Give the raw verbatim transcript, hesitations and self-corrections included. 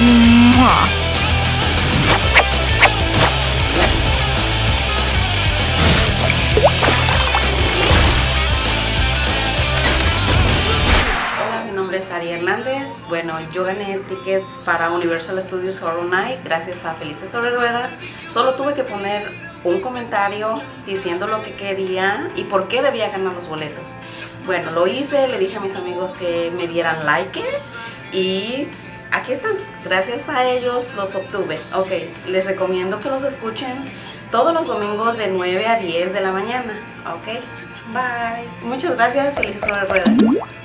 Mua. Hola, mi nombre es Ari Hernández. Bueno, yo gané tickets para Universal Studios Horror Night gracias a Felices sobre Ruedas. Solo tuve que poner un comentario diciendo lo que quería y por qué debía ganar los boletos. Bueno, lo hice, le dije a mis amigos que me dieran like y aquí están. Gracias a ellos los obtuve. Ok, les recomiendo que los escuchen todos los domingos de nueve a diez de la mañana. Ok, bye. Muchas gracias, Felices sobre Ruedas.